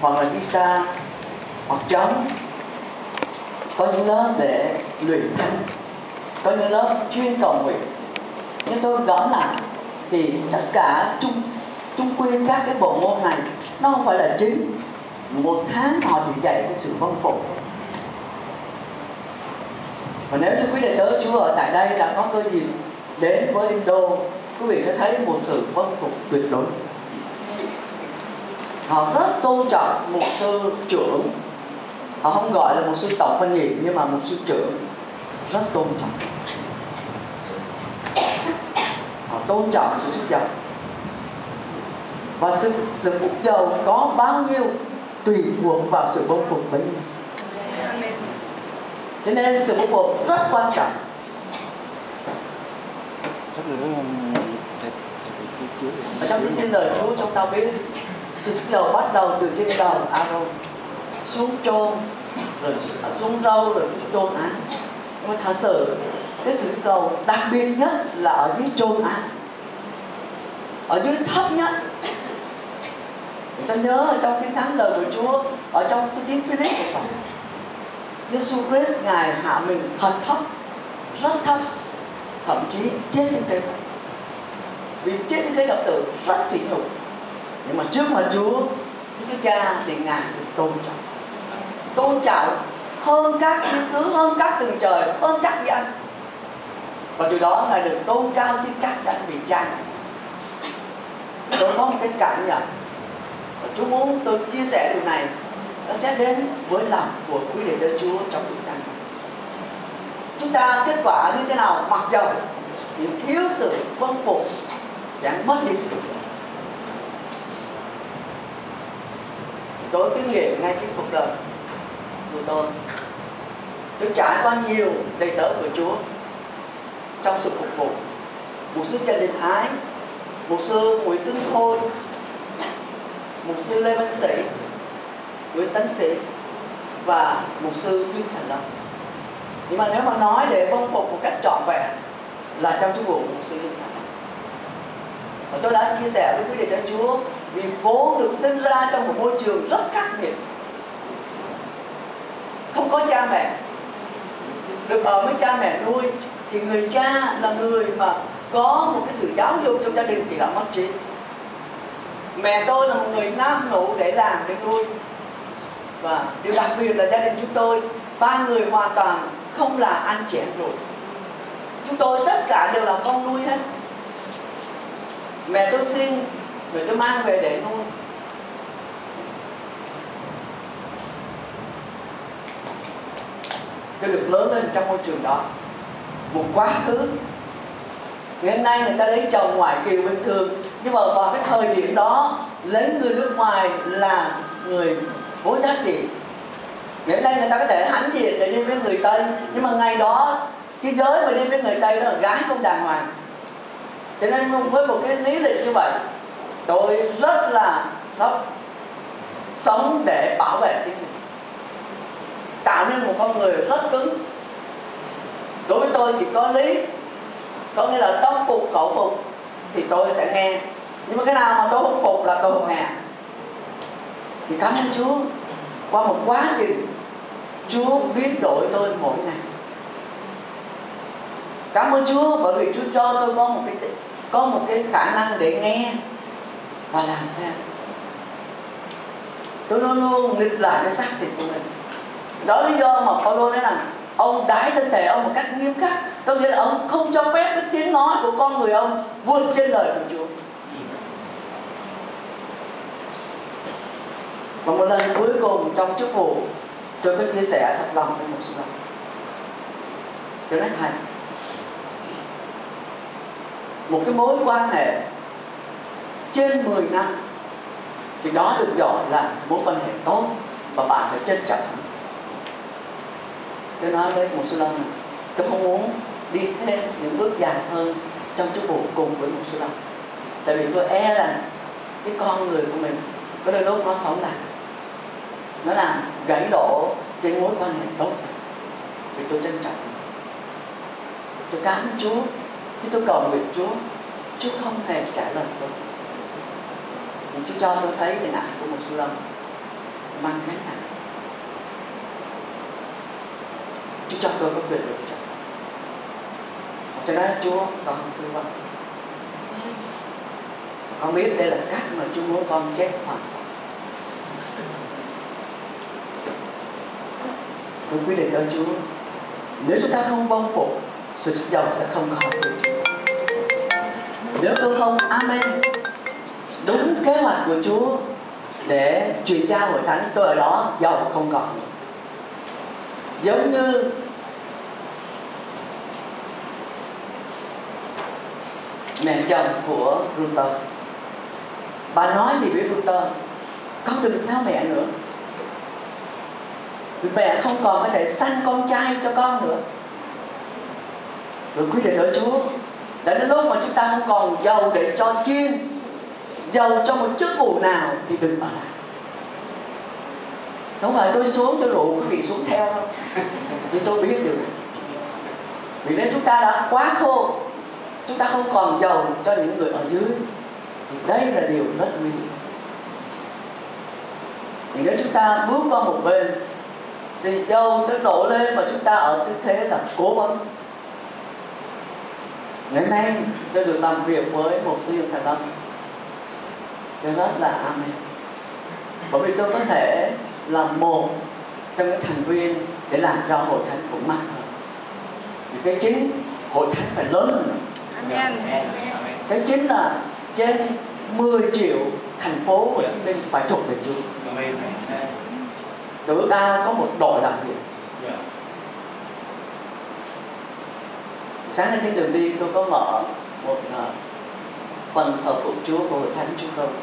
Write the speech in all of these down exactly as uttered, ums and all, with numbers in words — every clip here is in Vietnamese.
hoặc là guitar, hoặc trống. Có những lớp để luyện thanh, có những lớp chuyên cầu nguyện. Nhưng tôi gõ lại thì tất cả chung chung quy các cái bộ môn này nó không phải là chính. Một tháng họ chỉ dạy cái sự vâng phục. Và nếu như quý đệ tớ Chúa ở tại đây đã có cơ dịp đến với Indo, quý vị sẽ thấy một sự vâng phục tuyệt đối. Họ rất tôn trọng mục sư trưởng. Họ không gọi là mục sư tổng phân nhị, nhưng mà mục sư trưởng rất tôn trọng. Họ tôn trọng sự sức giàu. Và sự, sự phục giàu có bao nhiêu tùy thuộc vào sự vâng phục bấy nhiêu. Cho nên sự vâng phục rất quan trọng. Ở trong những lời Chúa chúng ta biết sự sức giàu bắt đầu từ trên đầu Aaron xuống chôn, rồi xuống râu, rồi chôn án. Nhưng mà thật sự cái sự cầu đặc biệt nhất là ở dưới chôn án, ở dưới thấp nhất. Người ta nhớ ở trong Kinh Thánh lời của Chúa, ở trong tiếng Philip của Phật, Giêsu Christ Ngài hạ mình thật thấp, rất thấp, thậm chí chết trên cây thập. Vì chết trên cây thập tử rất sỉ nhục, nhưng mà trước mặt Chúa, Đức Cha thì Ngài được tôn trọng, tôn trọng hơn các thiên sứ, hơn các tầng trời, hơn các vị anh. Và từ đó Ngài được tôn cao trên các đấng vị cha. Tôi có một cái cảm nhận, và Chúa muốn tôi chia sẻ điều này, nó sẽ đến với lòng của quý đệ tử Chúa trong buổi sáng. Chúng ta kết quả như thế nào? Mặc dầu những thiếu sự vâng phục sẽ mất đi sự. Tôi kinh nghiệm ngay trên cuộc đời của tôi, tôi trải qua nhiều đầy tớ của Chúa trong sự phục vụ. Mục sư Trần Đình Ái, mục sư Nguyễn Tấn Khôi, mục sư Lê Văn Sĩ, Nguyễn Tấn Sĩ và mục sư Dương Thành Long. Nhưng mà nếu mà nói để vâng phục một cách trọn vẹn là trong chức vụ mục sư Dương Thành Long. Và tôi đã chia sẻ với quý đệ tử Chúa, vì vốn được sinh ra trong một môi trường rất khắc nghiệt, không có cha mẹ, được ở với cha mẹ nuôi, thì người cha là người mà có một cái sự giáo dục trong gia đình chỉ là mất trí. Mẹ tôi là một người nam nụ để làm, để nuôi. Và điều đặc biệt là gia đình chúng tôi, ba người hoàn toàn không là anh chị em ruột. Chúng tôi tất cả đều là con nuôi hết. Mẹ tôi sinh, mẹ tôi mang về để nuôi. Tôi được lớn lên trong môi trường đó. Một quá khứ. Ngày hôm nay người ta lấy chồng ngoại kiều bình thường, nhưng mà vào cái thời điểm đó lấy người nước ngoài là người có giá trị. Ngày hôm nay người ta có thể hãnh diện để đi với người Tây, nhưng mà ngày đó cái giới mà đi với người Tây đó là gái không đàng hoàng. Cho nên với một cái lý lịch như vậy, tôi rất là sốc, sống để bảo vệ chính mình, tạo nên một con người rất cứng. Đối với tôi chỉ có lý, có nghĩa là tâm phục khẩu phục thì tôi sẽ nghe, nhưng mà cái nào mà tôi không phục là tôi không nghe. Thì cảm ơn Chúa, qua một quá trình Chúa biến đổi tôi mỗi ngày. Cảm ơn Chúa bởi vì Chúa cho tôi có một cái có một cái khả năng để nghe và làm theo. Tôi luôn luôn nghịch lại cái xác thịt của mình. Đó là lý do mà Phaolô nói rằng ông đái thân thể ông một cách nghiêm khắc, có nghĩa là ông không cho phép cái tiếng nói của con người ông vượt trên lời của Chúa. Và một lần cuối cùng trong chức vụ, tôi có chia sẻ thật lòng với một số đồng. Tôi nói thầy, một cái mối quan hệ trên mười năm thì đó được gọi là mối quan hệ tốt và bạn phải trân trọng. Tôi nói với một số đông này, tôi không muốn đi thêm những bước dài hơn trong chức vụ cùng với một số đông. Tại vì tôi e là cái con người của mình có đôi lúc nó sống lại, nó làm gãy đổ cái mối quan hệ tốt. Vì tôi trân trọng, tôi cảm ơn Chúa. Khi tôi cầu nguyện Chúa, Chúa không hề trả lời tôi. Nhưng Chúa cho tôi thấy hình ảnh của một số đông. mang gánh nặng. Chúa cho tôi có quyền lựa chọn. Cho nên Chúa con tư vấn. Con biết đây là cách mà Chúa muốn con chết hoàn toàn. Tôi quyết định ơn Chúa. Nếu chúng ta không vâng phục, sự giàu sẽ không có từ Chúa. Nếu tôi không amen đúng kế hoạch của Chúa để chuyển giao hội thánh, tôi ở đó giàu không còn nữa. Giống như mẹ chồng của Ruther, bà nói gì với Ruther? Con đừng theo mẹ nữa, vì mẹ không còn có thể sanh con trai cho con nữa. Rồi quyết định ở Chúa, đã đến lúc mà chúng ta không còn giàu để cho chiên, giàu cho một chức vụ nào thì đừng ở lại. Không phải tôi xuống tôi rủ quý vị xuống theo đâu, nhưng tôi biết điều này. Vì nếu chúng ta đã quá khô, chúng ta không còn giàu cho những người ở dưới, thì đây là điều rất nguy hiểm. Thì nếu chúng ta bước qua một bên thì dầu sẽ đổ lên và chúng ta ở tư thế là cố vấn. Ngày nay tôi được làm việc với một sư Dương Thành Lâm, tôi rất là amen, bởi vì tôi có thể là một trong những thành viên để làm cho hội thánh cũng mạnh hơn. Vì cái chính hội thánh phải lớn hơn. Amen. Cái chính là trên mười triệu thành phố Hồ Chí Minh phải thuộc về Chúa. Tôi ước ao có một đội làm việc. Sáng nay trên đường đi tôi có mở một uh, phần thờ phượng Chúa của hội thánh chúng tôi.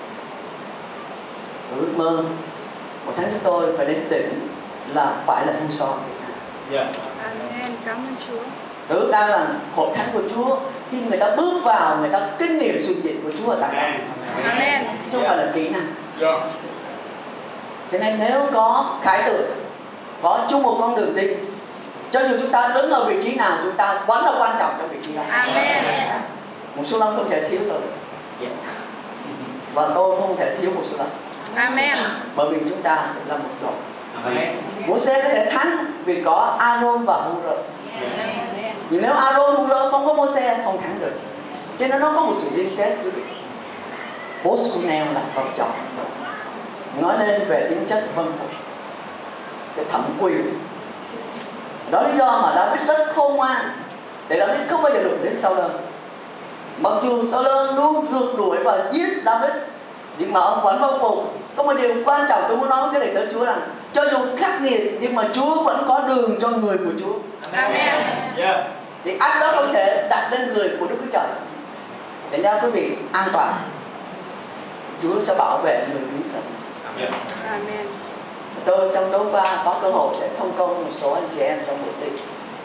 Tôi ước mơ hội thánh chúng tôi phải đến tỉnh là phải là Thu Son. Yeah. Amen, cảm ơn Chúa. Tôi ước ao là hội thánh của Chúa khi người ta bước vào, người ta kinh nghiệm sự diện của Chúa ở tại đó. Amen. Chứ không phải là kỹ năng. Yeah. Cho nên nếu có khải tượng, có chung một con đường đi, cho dù chúng ta đứng ở vị trí nào, chúng ta vẫn là quan trọng trong vị trí đó. Amen. Một số năm không thể thiếu rồi. Yeah. Và tôi không thể thiếu một số năm. Amen. Bởi vì chúng ta là một đội. Amen. Môi-se có thể thắng vì có Aaron và Hur. Amen. Nhưng nếu Aaron Hur không có Môi-se không thắng được. Cho nên nó có một sự liên kết quý vị. Boscunel là con chọn. Nói lên về tính chất vân phục, cái thẩm quyền. Đó lý do mà David rất khôn ngoan, để David không bao giờ đụng đến Saul. Mặc dù Saul luôn rượt đuổi và giết David, nhưng mà ông vẫn vâng phục. Có một điều quan trọng tôi muốn nói với cái đệ tử Chúa rằng, cho dù khắc nghiệt nhưng mà Chúa vẫn có đường cho người của Chúa. Amen. Yeah. Thì ắt đó không thể đặt lên người của Đức Chúa Trời. Để cho quý vị an toàn, Chúa sẽ bảo vệ người lính sống. Yeah. Amen. Tôi trong tối qua có cơ hội để thông công một số anh chị em trong buổi tiệc.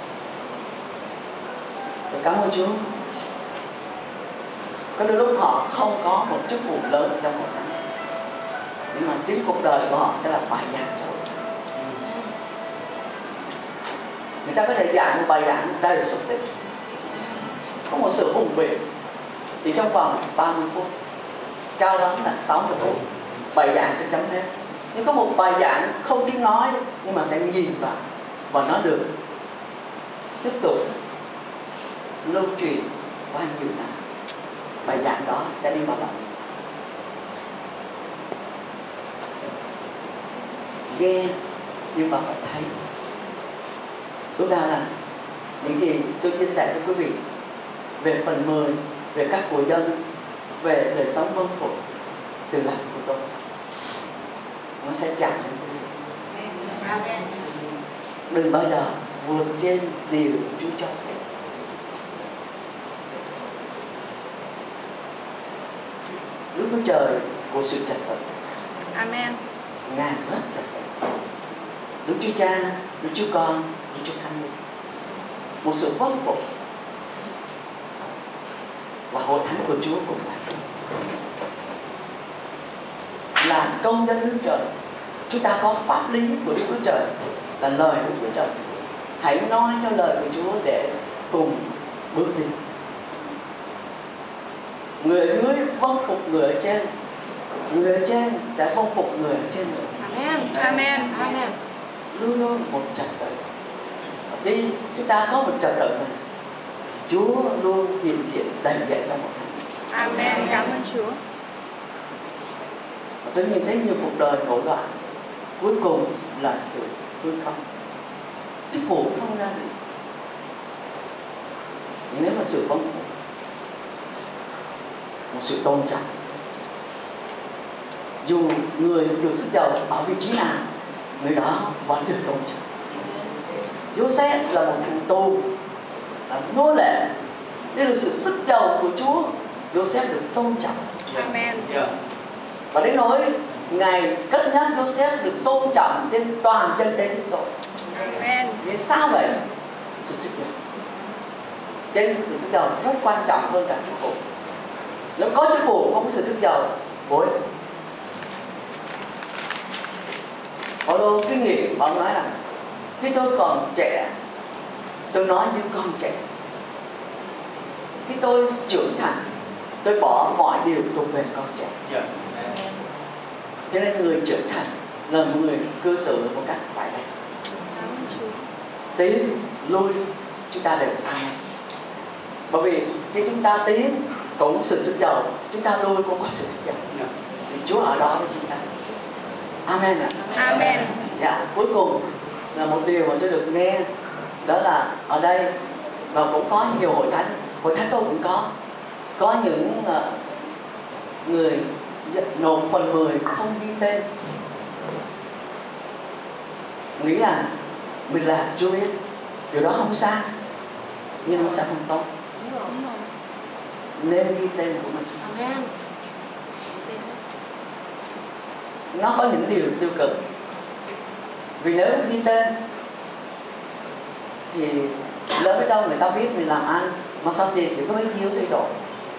Tôi cảm ơn Chúa. Có đôi lúc họ không có một chức vụ lớn trong hội thánh, nhưng mà chính cuộc đời của họ sẽ là bài giảng cho hội thánh. Người ta có thể giảng một bài giảng đầy xúc tích, có một sự hùng biện, thì trong vòng ba mươi phút, cao lắm là sáu mươi phút, bài giảng sẽ chấm hết. Nhưng có một bài giảng không tiếng nói, nhưng mà sẽ nhìn vào và nó được tiếp tục lưu truyền qua nhiều năm. Bài giảng đó sẽ đi vào lòng. Nghe nhưng mà phải thấy. Lúc nào là những gì tôi chia sẻ với quý vị về phần mười, về các của dân, về đời sống vâng phục từ lòng của tôi, nó sẽ chạm đến quý vị. Đừng bao giờ vượt trên điều Chúa cho phép. Đức Chúa Trời của sự trật tự. Amen. Ngài rất trật tự. Đức Chúa Cha, Đức Chúa Con, Đức Chúa Thánh Linh. Một sự vâng phục. Và hội thánh của Chúa cũng vậy. Là công dân Đức Trời, chúng ta có pháp lý của Đức Chúa Trời, là lời của Đức Chúa Trời. Hãy nói theo lời của Chúa để cùng bước đi. Người ở dưới vâng phục người ở trên, người ở trên sẽ không phục người ở trên nữa. Amen. Amen. Amen. Luôn luôn một trật tự. Khi chúng ta có một trật tự này, Chúa luôn hiện diện đầy dạy trong một ngày. Amen. Cảm ơn Chúa. Tôi nhìn thấy nhiều cuộc đời nổi loạn, cuối cùng là sự hư không, chức vụ không ra được. Nếu mà sự vâng phục, một sự tôn trọng, dù người được sức giàu ở vị trí nào, người đó vẫn được tôn trọng. Joseph là một thằng tù, là nô lệ, đây là sự sức giàu của Chúa. Joseph được tôn trọng. Amen. Và đến nỗi Ngài cất nhắc Joseph được tôn trọng trên toàn dân Egypto. Amen. Vì sao vậy? Sự sức giàu. Trên sự sức giàu rất quan trọng hơn cả chức vụ. Nếu có chức vụ không có sự sức giàu, bối. Paulo kinh nghiệm, ông nói rằng khi tôi còn trẻ, tôi nói như con trẻ. Khi tôi trưởng thành, tôi bỏ mọi điều thuộc về con trẻ. Yeah. Cho nên người trưởng thành là một người cư xử một cách phải đẹp. Cảm ơn Chúa. Tiến, lui, chúng ta đều amen. Bởi vì khi chúng ta tiến cũng sự sức giàu, chúng ta lui cũng có sự sức giàu. Yeah. Thì Chúa ở đó với chúng ta. Amen ạ. Amen. Dạ, cuối cùng là một điều mà tôi được nghe, đó là ở đây và cũng có nhiều hội thánh, hội thánh tôi cũng có, có những uh, người nộp phần mười không ghi tên, nghĩ là mình là Chúa biết, điều đó không sai, nhưng nó sẽ không tốt. Đúng rồi. Đúng rồi. Nên ghi tên của mình. Amen. Nó có những điều tiêu cực, vì nếu ghi tên thì lỡ biết đâu người ta biết mình làm ăn mà sao tiền chỉ có mấy nhiêu thay đổi.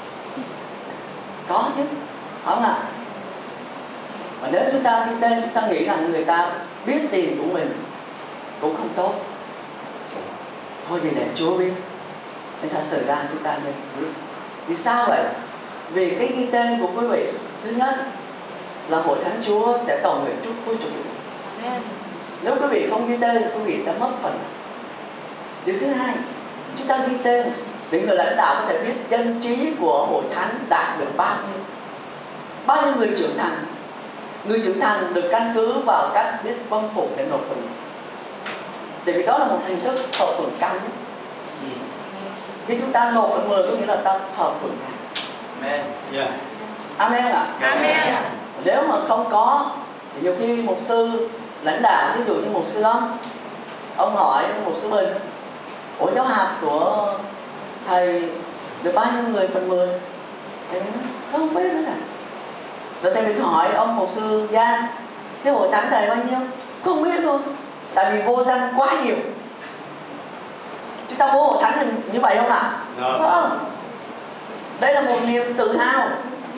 Có chứ, không ạ? Mà nếu chúng ta ghi tên, chúng ta nghĩ rằng người ta biết tiền của mình cũng không tốt, thôi thì để Chúa biết. Nên thật sự ra chúng ta nên biết. Vì sao vậy? Vì cái ghi tên của quý vị, thứ nhất là hội thánh Chúa sẽ cầu nguyện chúc phước cho quý vị. Amen. Nếu quý vị không ghi tên, quý vị sẽ mất phần. Điều thứ hai, chúng ta ghi tên để người lãnh đạo có thể biết dân trí của hội thánh đạt được bao nhiêu. Bao nhiêu người trưởng thành. Người trưởng thành được căn cứ vào cách biết vâng phục để nộp phần. Tại vì đó là một hình thức hợp phần cao nhất. Khi chúng ta nộp phần mười có nghĩa là ta hợp phần này. Amen. Yeah. Amen ạ. Amen. Nếu mà không có thì nhiều khi mục sư lãnh đạo, ví dụ như mục sư Long, ông hỏi mục sư Bình, ủa giáo hạt của thầy được bao nhiêu người phần mười? Thầy nói không biết nữa cả. Rồi thầy Bình hỏi ông mục sư Giang, thế hội thánh thầy bao nhiêu? Không biết luôn. Tại vì vô danh quá nhiều. Chúng ta vô hội thánh như vậy không ạ? No. Không. Đây là một niềm tự hào.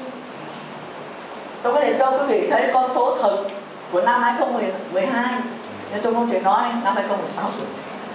Tôi có thể cho quý vị thấy con số thực của năm hai không một hai, nhưng tôi không thể nói năm hai không một sáu được.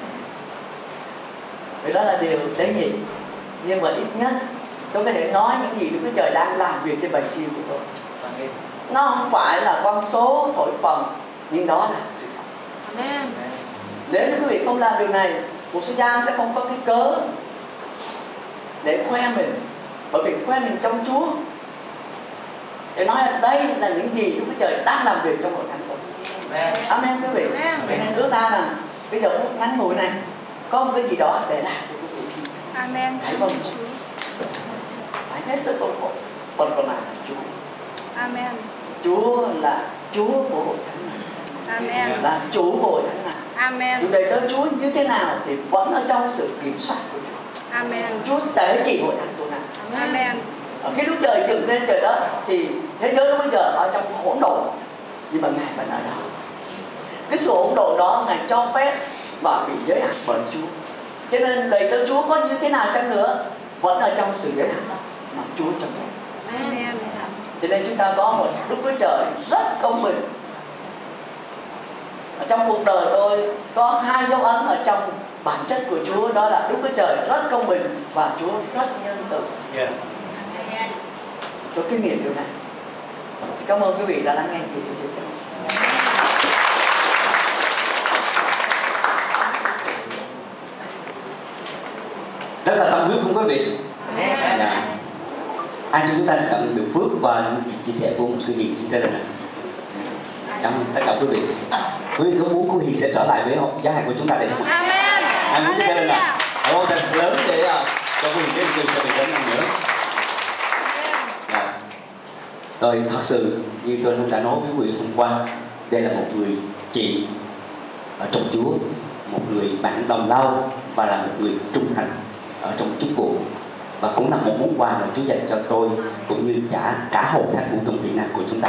Vì đó là điều tế nhị. Nhưng mà ít nhất tôi có thể nói những gì Đức Chúa Trời đang làm việc trên bài chiêu của tôi. Nó không phải là con số thổi phồng, nhưng đó là sự thật. Amen. Nếu quý vị không làm điều này, một số gia sẽ không có cái cớ để khoe mình, bởi vì khoe mình trong Chúa, để nói là đây là những gì Đức Chúa Trời đang làm việc trong hội thánh tôi. Amen quý vị. Cho nên ước ao rằng bây giờ phút ngắn ngủi này có một cái gì đó để làm cho quý vị. Amen. Hãy vâng Chúa, phải hết sức ủng hộ. Phần còn lại là Chúa. Amen. Chúa là Chúa của hội thánh này, Amen. là chủ của hội thánh này. Amen. Dù đầy tớ Chúa như thế nào thì vẫn ở trong sự kiểm soát của Chúa. Amen. Chúa tế trị hội thánh tôi này. Amen. Ở khi Đức Trời dựng lên trời đất thì thế giới lúc bây giờ ở trong hỗn độn, nhưng mà Ngài vẫn ở đó. Cái sự hỗn độn đó Ngài cho phép và bị giới hạn bởi Chúa. Cho nên đầy tớ Chúa có như thế nào chăng nữa vẫn ở trong sự giới hạn đó mà Chúa cho phép. Amen. Cho nên chúng ta có một Đức Chúa Trời rất công bình. Ở trong cuộc đời tôi có hai dấu ấn ở trong bản chất của Chúa, đó là Đức Chúa Trời rất công bình và Chúa rất nhân từ. Yeah. Tôi kinh nghiệm điều này. Cảm ơn quý vị đã lắng nghe chị chia sẻ. Rất là tâm huyết không quý vị? Dạ. Ai trong chúng ta cần được phước qua những chia sẻ của một sư Hiền xin tên là cảm ơn tất cả quý vị. Quý vị có muốn cô Hiền sẽ trở lại với giáo hạt của chúng ta đây không? Amen. Ai muốn chia tên là cảm ơn thật lớn để uh, cho cô Hiền cái chương sẽ bị đến năm nữa. Dạ. Tôi thật sự như tôi đã nói với quý vị hôm qua, đây là một người chị ở trong Chúa, một người bạn đồng lao và là một người trung thành ở trong chức vụ, và cũng là một món quà mà Chúa dành cho tôi cũng như cả cả hậu thánh của trong Việt Nam của chúng ta.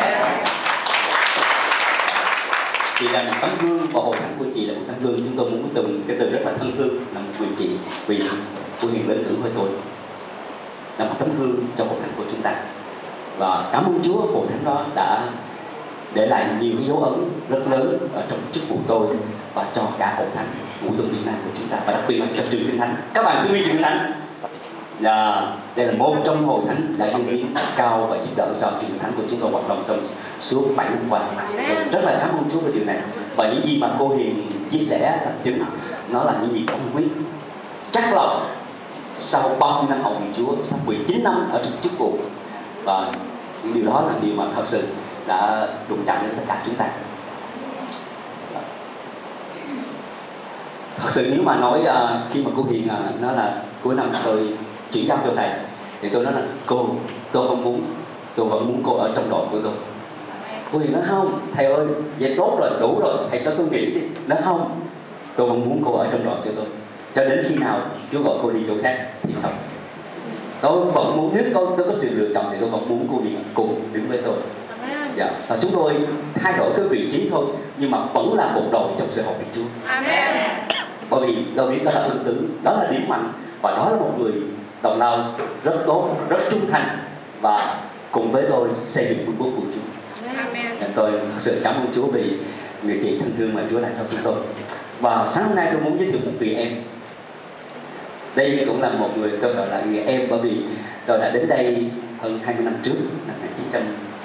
Chị là một tấm gương và hậu thánh của chị là một tấm gương. Chúng tôi muốn dùng cái từ rất là thân thương là một người chị, vì cô Hiền lớn tuổi với tôi là một tấm gương cho hậu thánh của chúng ta. Và cảm ơn Chúa, hậu thánh đó đã để lại nhiều cái dấu ấn rất lớn ở trong chức vụ tôi và cho cả hậu thánh của trong Việt Nam của chúng ta, và đặc biệt là cho trường Kinh Thánh. Các bạn sư viên trường Kinh Thánh, là đây là một trong hội thánh đã dâng hiến cao và giúp đỡ cho trường thánh của chúng tôi hoạt động trong suốt bảy năm qua. Rất là cảm ơn Chúa về điều này, và những gì mà cô Hiền chia sẻ là chứng nó là những gì tâm quyết chắc lòng sau bao nhiêu năm hầu việc Chúa, sau mười chín năm ở trong chức vụ, và những điều đó là điều mà thật sự đã đụng chạm đến tất cả chúng ta. Thật sự nếu mà nói uh, khi mà cô Hiền uh, nói là cuối năm tôi chuyển giao cho thầy, thì tôi nói là cô, tôi không muốn, tôi vẫn muốn cô ở trong đội của tôi. Cô Hiền nói không, thầy ơi, vậy tốt rồi, đủ rồi, thầy cho tôi nghỉ đi. Nói không, tôi vẫn muốn cô ở trong đội cho tôi, cho đến khi nào Chúa gọi cô đi chỗ khác thì xong. Tôi vẫn muốn, nếu tôi, tôi có sự lựa chọn thì tôi vẫn muốn cô Hiền cùng đứng với tôi. Dạ, và chúng tôi thay đổi cái vị trí thôi, nhưng mà vẫn là một đội trong sự học việc Chúa. Amen. Bởi vì tôi biết đó là ương tử, đó là điểm mạnh, và đó là một người đồng lao rất tốt, rất trung thành, và cùng với tôi xây dựng vương quốc của Chúa. Amen. Tôi thật sự cảm ơn Chúa vì người chị thân thương mà Chúa đã cho chúng tôi. Và sáng hôm nay tôi muốn giới thiệu một người em. Đây cũng là một người tôi gọi là người em, bởi vì tôi đã đến đây hơn hai mươi năm trước, năm một nghìn chín trăm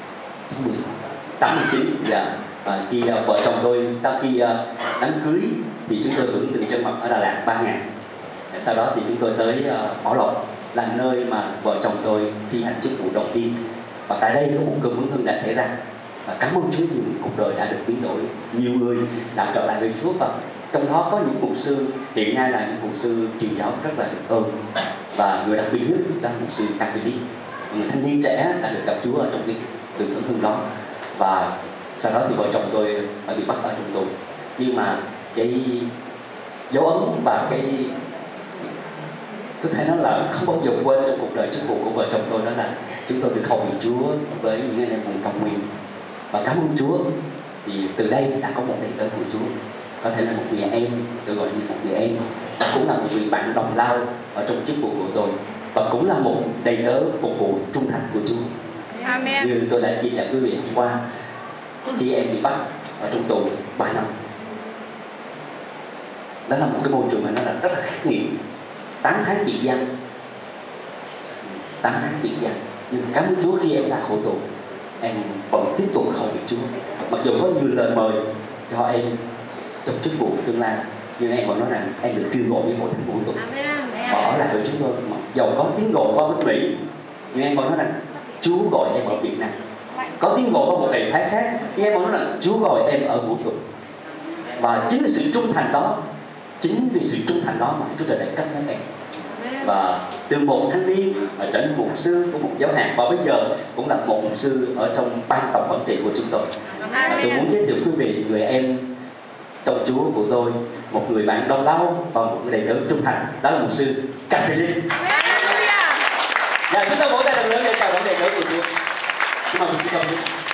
tám mươi chín. Dạ. Và khi uh, vợ chồng tôi sau khi uh, đám cưới thì chúng tôi hưởng từng chân mật ở Đà Lạt ba ngày. Sau đó thì chúng tôi tới uh, Bảo Lộc, là nơi mà vợ chồng tôi thi hành chức vụ đầu tiên. Và tại đây có một cơn huấn hưng đã xảy ra. Và cảm ơn Chúa, những cuộc đời đã được biến đổi, nhiều người đã trở lại với Chúa, và trong đó có những mục sư hiện nay là những mục sư truyền giáo rất là được ơn. Và người đặc biệt nhất là mục sư Tăng Thị Lý, người thanh niên trẻ đã được gặp Chúa ở trong cái từ huấn hưng đó. Và sau đó thì vợ chồng tôi đã bị bắt ở trong tù, nhưng mà cái dấu ấn và cái có thể nói là không bao giờ quên trong cuộc đời chức vụ của vợ chồng tôi, đó là chúng tôi được hầu việc Chúa với những anh em cùng cầu nguyện. Và cảm ơn Chúa thì từ đây đã có một đầy tớ của Chúa, có thể là một người em, tôi gọi như một người em, và cũng là một người bạn đồng lao ở trong chức vụ của tôi, và cũng là một đầy tớ phục vụ trung thành của Chúa. Amen. Như tôi đã chia sẻ với quý vị hôm qua, khi em bị bắt ở trong tù ba năm, đó là một cái môi trường mà nó là rất là khắc nghiệt, tám tháng bị giam, tám tháng bị giam. Nhưng cảm ơn Chúa khi em đã khổ tù, em vẫn tiếp tục hầu việc Chúa, mặc dù có nhiều lời mời cho em trong chức vụ tương lai, nhưng em vẫn nói rằng em được kêu gọi với hội thánh vũ trụ và ở lại với chúng tôi. Mặc dầu có tiếng gọi qua nước Mỹ, nhưng em vẫn nói rằng Chúa gọi em ở Việt Nam. Có tiếng gọi qua một đại phái khác, nhưng em vẫn nói rằng Chúa gọi em ở vũ trụ. Và chính vì sự trung thành đó, chính vì sự trung thành đó mà Chúa đã cấp đến em. Và từ một thanh niên trở thành mục sư của một giáo hạt, và bây giờ cũng là một mục sư ở trong ban tổng quản trị của chúng tôi. Và tôi muốn giới thiệu quý vị người em trong Chúa của tôi, một người bạn đồng lao và một người đầy tớ trung thành, đó là mục sư Catherine. Và chúng ta vỗ tay thật lớn để chào đón đầy tớ của Chúa. Xin mời mục sư Catherine.